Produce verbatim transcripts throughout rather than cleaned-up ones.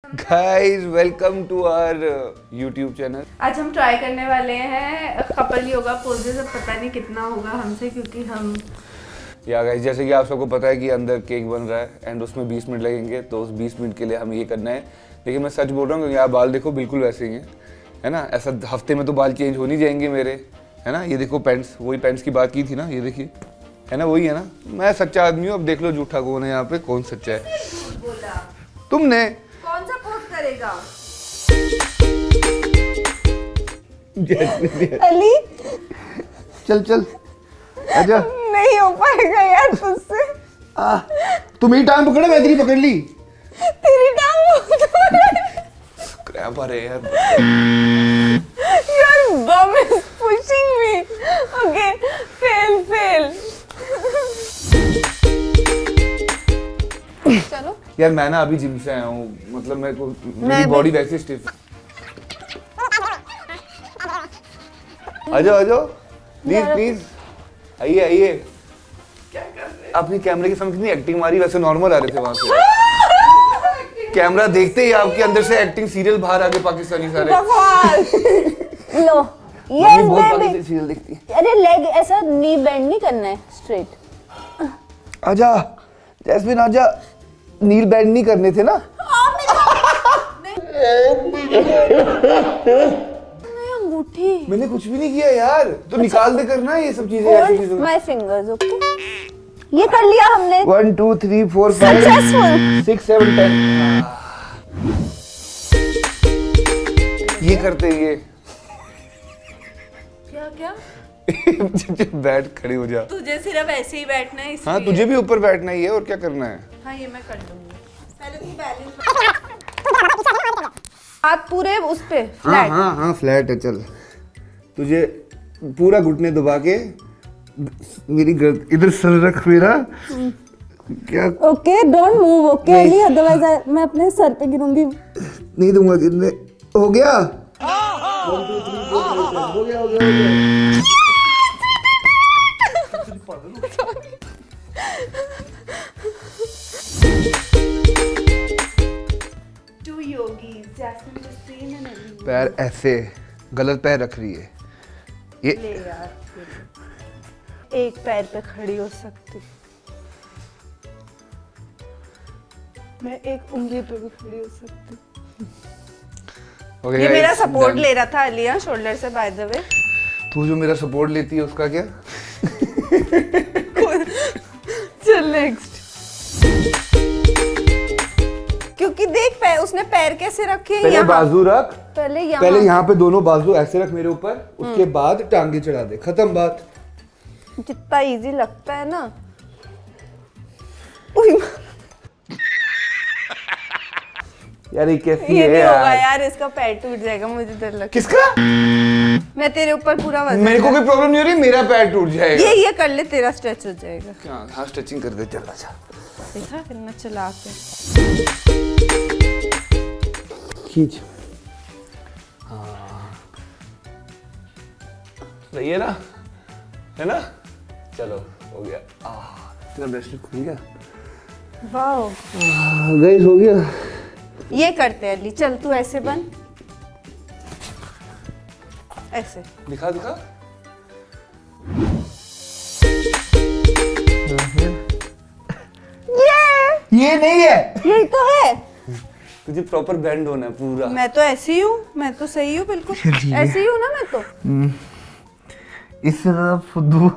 Guys welcome to our YouTube channel. आज हम try करने वाले हैं कपल योगा पोजेस। अब पता नहीं कितना होगा हमसे, क्योंकि हम या गाइस जैसे कि आप सबको पता है कि अंदर केक बन रहा है एंड उसमें बीस मिनट लगेंगे, तो उस बीस मिनट के लिए हमें ये करना है। लेकिन मैं सच बोल रहा हूँ क्योंकि आप बाल देखो बिल्कुल वैसे ही हैं, है ना। ऐसा हफ्ते में तो बाल चेंज हो नहीं जाएंगे मेरे, है ना। ये देखो पैंट्स, वही पैंट्स की बात की थी ना, ये देखिए, है ना, वही है ना। मैं सच्चा आदमी हूँ, अब देख लो झूठा कौन है यहाँ पे, कौन सच्चा है। बोला तुमने कौन सा पोस्ट करेगा? अली चल चल आजा। नहीं हो पाएगा यार तुझसे। तुम ही टांग पकड़ा, मैं तेरी पकड़ ली। तेरी टांग क्रैम्प आ रहे यार। Your bum is pushing me. Okay, fail, fail. चलो यार मैं ना अभी जिम से आया हूँ, मतलब मेरे को मेरी मैं बॉडी वैसे स्टिफ। आ जाओ आ जाओ प्लीज प्लीज, आइए आइए। क्या कर रहे हैं? अपनी कैमरे के सामने कितनी एक्टिंग मारी, वैसे नॉर्मल आ रहे थे वहां से। कैमरा देखते ही आपके अंदर से एक्टिंग सीरियल बाहर आ गए, पाकिस्तानी सारे। बकवास। लो मम्मी यस बहुत बेबी। पाकिस्तानी सीरियल देखती है। अरे लेग ऐसा नी बेंड नहीं करना है, स्ट्रेट। आजा जैस्मिन आजा, नील बैंड नहीं करने थे ना। अंगूठी मैंने कुछ भी नहीं किया यार, तो निकाल दे करना ये सब चीजें, ऐसी चीजें। My fingers, okay. ये कर लिया हमने। One two three four five successful. Six seven ten. ये करते ये क्या क्या? बैठ खड़ी हो जा। तुझे सिर्फ ऐसे ही बैठना है इसलिए। हाँ तुझे भी ऊपर बैठना ही है, और क्या करना है। हाँ ये मैं कर लूंगी। पहले तू बैलेंस हाथ पूरे उस पे हाँ फ्लैट। हाँ हाँ फ्लैट है। चल तुझे पूरा घुटने दबा के मेरी गर्द इधर सर रख मेरा। क्या okay don't move, okay Ali, otherwise मैं अपने सर पे गिरूंगी। नहीं दूंगा, कितने हो गया? One two three four five six, हो गया हो गया हो गया। Two yogis, Jasmine Justin and Ali. पैर ऐसे गलत पैर रख रही है ये। ले यार, एक पैर पे खड़ी हो सकती, मैं एक उंगली पे भी खड़ी हो सकती। okay, ये मेरा guys, सपोर्ट done. ले रहा था अलिया शोल्डर से, बाय द वे। तू जो मेरा सपोर्ट लेती है उसका क्या? चल नेक्स्ट। क्योंकि देख पैर, उसने पैर कैसे रखे? पहले बाजू रख, पहले यहाँ पहले यहाँ पे दोनों बाजू ऐसे रख मेरे ऊपर, उसके बाद टांगे चढ़ा दे, खत्म बात। जितना इजी लगता है ना। यार ये कैसी ये है नहीं होगा यार? यार, इसका पैर टूट जाएगा, मुझे डर लगता किसका? है। मैं तेरे ऊपर पूरा वजन। मेरे को कोई प्रॉब्लम नहीं हो रही, मेरा पैर टूट जाएगा। ये ये कर ले, तेरा स्ट्रेच हो जाएगा। क्या? हाँ स्ट्रेचिंग कर दे, चल आजा। देखा कितना चला के। खींच। हाँ सही है ना, है ना। चलो हो गया। आह तेरा ब्रेसलेट खुल गया। वाओ गाइस हो गया। ये करते हैं अली, चल तू ऐसे बन, ऐसे दिखा दिखा। ये ये नहीं है, यही तो है। तुझे प्रॉपर बैंड होना है पूरा। मैं तो ऐसी ही हूँ, मैं तो सही हूँ बिल्कुल, ऐसी ही हूँ ना मैं तो। इस तरह फुद्दू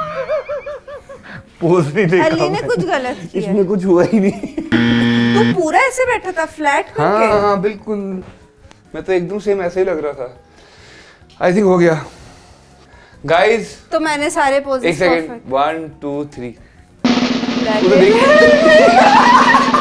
पोज नहीं देखा अली ने मैंने। कुछ गलत किया। इसमें कुछ हुआ ही नहीं। तू पूरा ऐसे बैठा था फ्लैट करके। हाँ हाँ बिल्कुल, मैं तो एकदम सेम ऐसे ही लग रहा था। आई थिंक हो गया गाइस। तो मैंने सारे पोजेस एक second, one two three. perfect।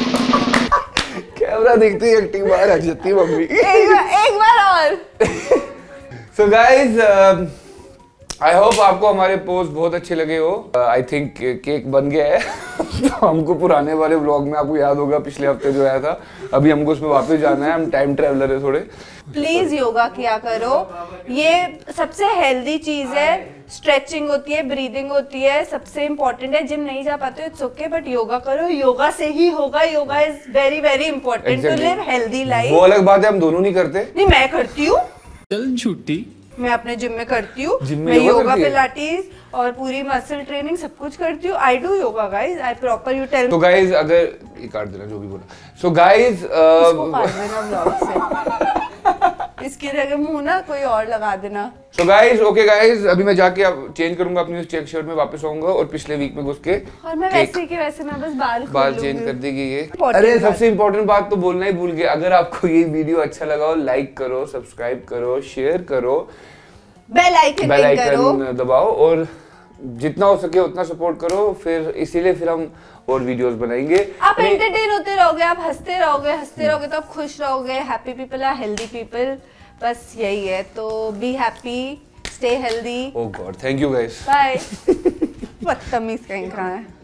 Camera देखते ही एक्टिंग बाहर आ जाती है मम्मी। एक बार एक बार और। सो गाइस आई होप आपको हमारे पोस्ट बहुत अच्छे लगे हो। आई uh, थिंक केक बन गया है तो हमको पुराने वाले व्लॉग में आपको याद होगा पिछले हफ्ते जो आया था, अभी हमको उसमें वापस जाना है, हम टाइम ट्रैवलर है थोड़े। प्लीज योगा किया करो, ये सबसे हेल्दी चीज है। स्ट्रेचिंग होती है, ब्रीदिंग होती है, सबसे इम्पोर्टेंट है। जिम नहीं जा पाते इट्स ओके, बट योगा करो, योगा से ही होगा। Yoga is very very important to live healthy life. वो अलग बात है, हम दोनों नहीं करते। नहीं, मैं करती हूँ, चल छुट्टी, मैं अपने जिम में करती हूँ, जिम में मैं योगा योगा करती है? पिलाटीज और पूरी मसल ट्रेनिंग सब कुछ करती हूँ। I do yoga guys, I proper you tell. तो गाइज अगर ये काट देना जो भी बोला। सो गाइज इसकी जगह मुंह ना कोई और लगा देना। सो गाइज ओके गाइज, अभी मैं जाके अब चेंज करूंगा अपनी चेक शर्ट में, वापस आऊंगा और पिछले वीक में घुस के और मैं वैसे के वैसे मैं बस बाल बाल चेंज कर देगी ये। Important अरे बात। सबसे इम्पोर्टेंट बात तो बोलना ही भूल गए, अगर आपको ये वीडियो अच्छा लगा हो लाइक करो, सब्सक्राइब करो, शेयर करो, बेल आइकन बेल क्लिक करो, आइकन दबाओ और जितना हो सके उतना सपोर्ट करो। फिर इसीलिए फिर हम और वीडियोस बनाएंगे। आप एंटरटेन होते रहोगे, आप हंसते रहोगे, हंसते रहोगे तो आप खुश रहोगे। Happy people are healthy people, बस यही है। तो be happy, stay healthy. Oh god, thank you guys, bye. बदतमीज कहीं का है।